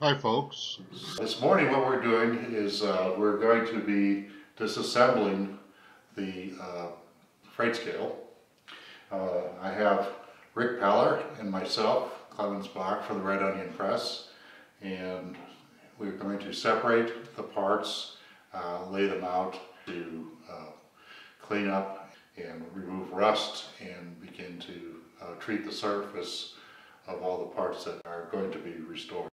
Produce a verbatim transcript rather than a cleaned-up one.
Hi folks. This morning what we're doing is uh, we're going to be disassembling the uh, freight scale. Uh, I have Rick Peller and myself, Clemens Bach for the Red Onion Press, and we're going to separate the parts, uh, lay them out to uh, clean up and remove rust and begin to uh, treat the surface of all the parts that are going to be restored.